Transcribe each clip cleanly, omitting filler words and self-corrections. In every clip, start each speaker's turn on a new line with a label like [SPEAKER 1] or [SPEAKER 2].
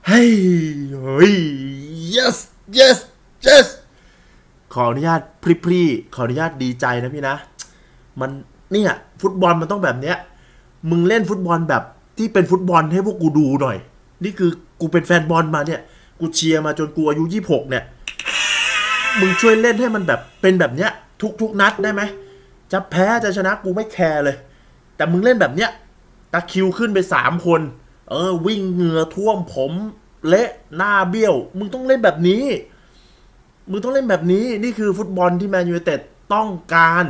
[SPEAKER 1] เฮ้ยเฮ้ย yes yes yes ขออนุญาตพรีขออนุญาตดีใจนะพี่นะมันเนี่ยฟุตบอลมันต้องแบบเนี้ยมึงเล่นฟุตบอลแบบที่เป็นฟุตบอลให้พวกกูดูหน่อยนี่คือกูเป็นแฟนบอลมาเนี่ยกูเชียร์มาจนกูอายุ26เนี่ยมึงช่วยเล่นให้มันแบบเป็นแบบเนี้ยทุกนัดได้ไหมจะแพ้จะชนะกูไม่แคร์เลยแต่มึงเล่นแบบเนี้ยตะคิวขึ้นไป3 คนวิ่งเหงื่อท่วมผมเละหน้าเบี้ยวมึงต้องเล่นแบบนี้มึงต้องเล่นแบบนี้นี่คือฟุตบอลที่แมนยูไนเต็ดต้องการ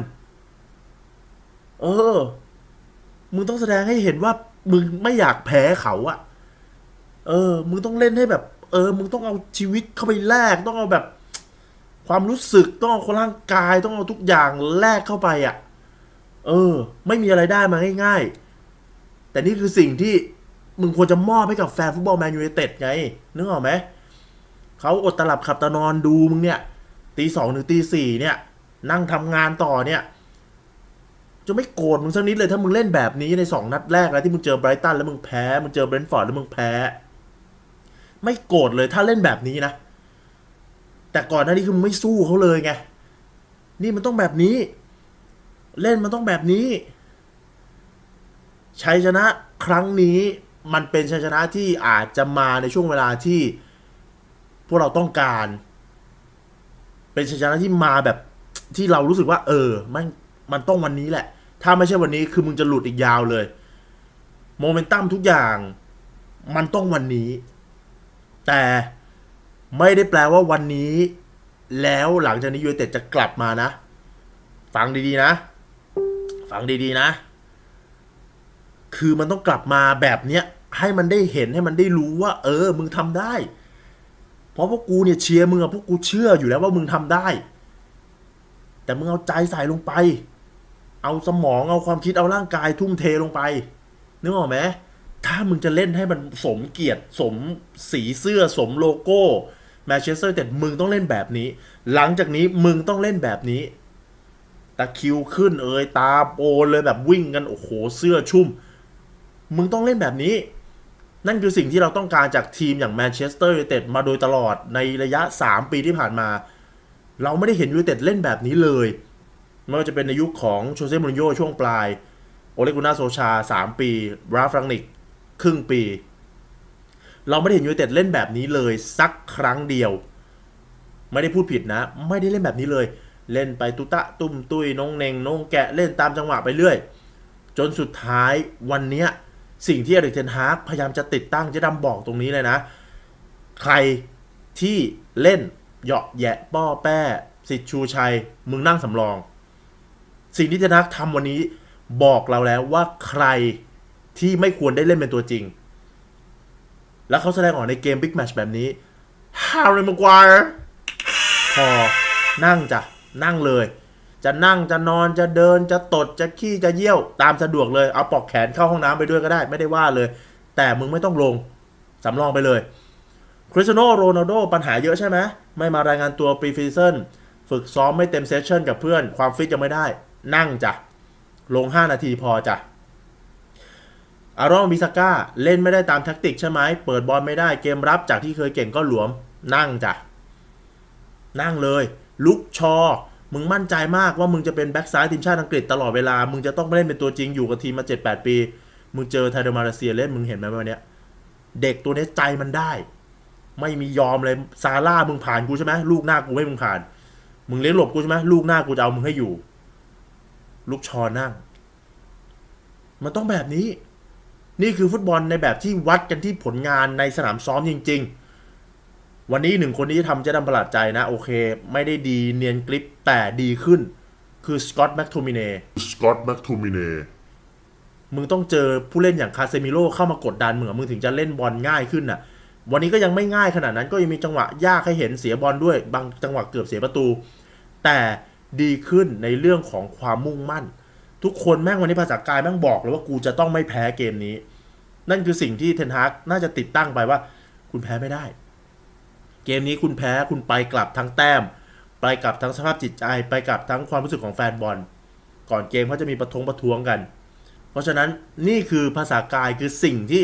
[SPEAKER 1] มึงต้องแสดงให้เห็นว่ามึงไม่อยากแพ้เขาอะมึงต้องเล่นให้แบบมึงต้องเอาชีวิตเข้าไปแลกต้องเอาแบบความรู้สึกต้องเอาร่างกายต้องเอาทุกอย่างแลกเข้าไปอะไม่มีอะไรได้มาง่ายๆแต่นี่คือสิ่งที่มึงควรจะมอบให้กับแฟนฟุตบอลแมนยูไนเต็ดไงนึกออกไหมเขาอดตาหลับขับตานอนดูมึงเนี่ยตี 2ถึงตี 4เนี่ยนั่งทำงานต่อเนี่ยจะไม่โกรธมึงสักนิดเลยถ้ามึงเล่นแบบนี้ใน2 นัดแรกแล้วที่มึงเจอไบรตันแล้วมึงแพ้มึงเจอเบรนท์ฟอร์ดแล้วมึงแพ้ไม่โกรธเลยถ้าเล่นแบบนี้นะแต่ก่อนหน้านี้คือมึงไม่สู้เขาเลยไงนี่มันต้องแบบนี้เล่นมันต้องแบบนี้ชัยชนะครั้งนี้มันเป็นชัยชนะที่อาจจะมาในช่วงเวลาที่พวกเราต้องการเป็นชัยชนะที่มาแบบที่เรารู้สึกว่ามันต้องวันนี้แหละถ้าไม่ใช่วันนี้คือมึงจะหลุดอีกยาวเลยโมเมนตัมทุกอย่างมันต้องวันนี้แต่ไม่ได้แปลว่าวันนี้แล้วหลังจากนี้ยูไนเต็ดจะกลับมานะฟังดีๆนะฟังดีๆนะคือมันต้องกลับมาแบบเนี้ยให้มันได้เห็นให้มันได้รู้ว่ามึงทำได้เพราะพวกกูเนี่ยเชียร์มึงอะพวกกูเชื่ออยู่แล้วว่ามึงทำได้แต่มึงเอาใจใส่ลงไปเอาสมองเอาความคิดเอาร่างกายทุ่มเทลงไปนึกออกไหมถ้ามึงจะเล่นให้มันสมเกียรติสมสีเสื้อสมโลโก้แมนเชสเตอร์ยูไนเต็ดมึงต้องเล่นแบบนี้หลังจากนี้มึงต้องเล่นแบบนี้ตะคิวขึ้นตาโปนเลยแบบวิ่งกันโอ้โหเสื้อชุ่มมึงต้องเล่นแบบนี้นั่นคือสิ่งที่เราต้องการจากทีมอย่างแมนเชสเตอร์ยูไนเต็ดมาโดยตลอดในระยะ3 ปีที่ผ่านมาเราไม่ได้เห็นยูไนเต็ดเล่นแบบนี้เลยไม่ว่าจะเป็นในยุคของโชเซ่มูรินโญ่ช่วงปลายโอเลกุน่าโซชา3 ปีบราฟรังนิกครึ่งปีเราไม่ได้เห็นยูไนเต็ดเล่นแบบนี้เลยสักครั้งเดียวไม่ได้พูดผิดนะไม่ได้เล่นแบบนี้เลยเล่นไปตุตะตุ้มตุยนงเนงนงแกะเล่นตามจังหวะไปเรื่อยจนสุดท้ายวันนี้สิ่งที่อริกเทนฮากพยายามจะติดตั้งจะดำบอกตรงนี้เลยนะใครที่เล่นเหยาะแยะป้อแป้สิทธิชูชัยมึงนั่งสำรองสิ่งที่เทนฮากทำวันนี้บอกเราแล้วว่าใครที่ไม่ควรได้เล่นเป็นตัวจริงแล้วเขาแสดงออกในเกมบิ๊กแมตช์แบบนี้ฮาร์รี่ แม็กไกวร์พอนั่งจ้ะนั่งเลยจะนั่งจะนอนจะเดินจะตดจะขี้จะเยี่ยวตามสะดวกเลยเอาปลอกแขนเข้าห้องน้ำไปด้วยก็ได้ไม่ได้ว่าเลยแต่มึงไม่ต้องลงสำรองไปเลยคริสเตียโนโรนัลโดปัญหาเยอะใช่ไหมไม่มารายงานตัวปรีซีซั่นฝึกซ้อมไม่เต็มเซสชั่นกับเพื่อนความฟิตยังไม่ได้นั่งจ้ะลง5 นาทีพอจ้ะอารอนบิซาก้าเล่นไม่ได้ตามแทคติกใช่ไหมเปิดบอลไม่ได้เกมรับจากที่เคยเก่งก็หลวมนั่งจ้ะนั่งเลยลุกชอมึงมั่นใจมากว่ามึงจะเป็นแบ็กซ้ายทีมชาติอังกฤษตลอดเวลามึงจะต้องไม่เล่นเป็นตัวจริงอยู่กับทีมมา 7-8 ปีมึงเจอไทเดอร์มาเลเซียเล่นมึงเห็นไหมวันนี้เด็กตัวนี้ใจมันได้ไม่มียอมเลยซาร่ามึงผ่านกูใช่ไหมลูกหน้ากูให้มึงผ่านมึงเลี้ยงหลบกูใช่ไหมลูกหน้ากูจะเอามึงให้อยู่ลุกชอนั่งมันต้องแบบนี้นี่คือฟุตบอลในแบบที่วัดกันที่ผลงานในสนามซ้อมจริงๆวันนี้1 คนที่ทำจะดำประหลาดใจนะโอเคไม่ได้ดีเนียนกริปแต่ดีขึ้นคือสกอตต์แม็กโทมิเน่มึงต้องเจอผู้เล่นอย่างคาเซมิโร่เข้ามากดดันมึงถึงจะเล่นบอลง่ายขึ้นน่ะวันนี้ก็ยังไม่ง่ายขนาดนั้นก็ยังมีจังหวะยากให้เห็นเสียบอลด้วยบางจังหวะเกือบเสียประตูแต่ดีขึ้นในเรื่องของความมุ่งมั่นทุกคนแม่งวันนี้ภาษากายแม่งบอกเลยว่ากูจะต้องไม่แพ้เกมนี้นั่นคือสิ่งที่เทนฮากน่าจะติดตั้งไปว่าคุณแพ้ไม่ได้เกมนี้คุณแพ้คุณไปกลับทั้งแต้มไปกลับทั้งสภาพจิตใจไปกลับทั้งความรู้สึกของแฟนบอลก่อนเกมเขาจะมีประท้วงกันเพราะฉะนั้นนี่คือภาษากายคือสิ่งที่แ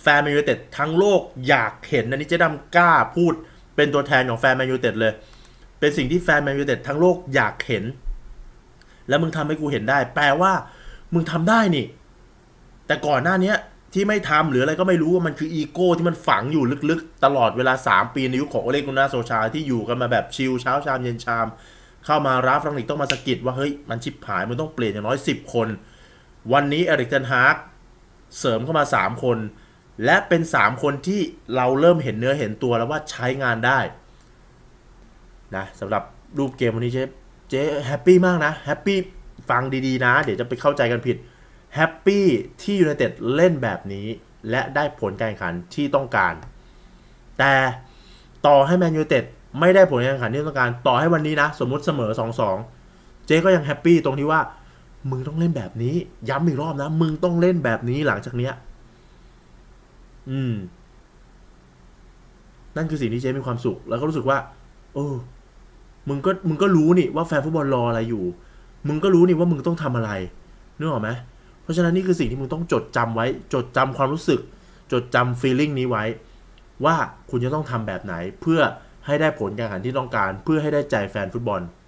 [SPEAKER 1] แฟนแมนยูไนเต็ดทั้งโลกอยากเห็นอันนี้เจ๊ดำกล้าพูดเป็นตัวแทนของแฟนแมนยูไนเต็ดเลยเป็นสิ่งที่แฟนแมนยูไนเต็ดทั้งโลกอยากเห็นแล้วมึงทำให้กูเห็นได้แปลว่ามึงทำได้นี่แต่ก่อนหน้านี้ที่ไม่ทำหรืออะไรก็ไม่รู้ว่ามันคืออีโก้ที่มันฝังอยู่ลึกๆตลอดเวลา3 ปีในยุคของโอเลกุน่าโซชาที่อยู่กันมาแบบชิลเช้าชามเย็นชามเข้ามาราฟรังนิกต้องมาสะกิดว่าเฮ้ยมันชิบหายมึงต้องเปลี่ยนอย่างน้อย10 คนวันนี้เอริกเทนฮากเสริมเข้ามา3 คนและเป็น3 คนที่เราเริ่มเห็นเนื้อเห็นตัวแล้วว่าใช้งานได้นะสำหรับรูปเกมวันนี้เจ๊แฮปปี้มากนะแฮปปี้ฟังดีๆนะเดี๋ยวจะไปเข้าใจกันผิดแฮปปี้ที่ยูไนเต็ดเล่นแบบนี้และได้ผลการแข่งขันที่ต้องการแต่ต่อให้แมนยูไนเต็ดไม่ได้ผลการแข่งขันที่ต้องการต่อให้วันนี้นะสมมุติเสมอ 2-2 เจ๊ก็ยังแฮปปี้ตรงที่ว่ามึงต้องเล่นแบบนี้ย้ำอีกรอบนะมึงต้องเล่นแบบนี้หลังจากเนี้ยนั่นคือสิ่งที่เจ๊มีความสุขแล้วก็รู้สึกว่ามึงก็รู้นี่ว่าแฟนฟุตบอลรออะไรอยู่มึงก็รู้นี่ว่ามึงต้องทำอะไรนึกออกไหมเพราะฉะนั้นนี่คือสิ่งที่มึงต้องจดจำไว้จดจำความรู้สึกจดจำ feeling นี้ไว้ว่าคุณจะต้องทำแบบไหนเพื่อให้ได้ผลการแข่งขันที่ต้องการเพื่อให้ได้ใจแฟนฟุตบอล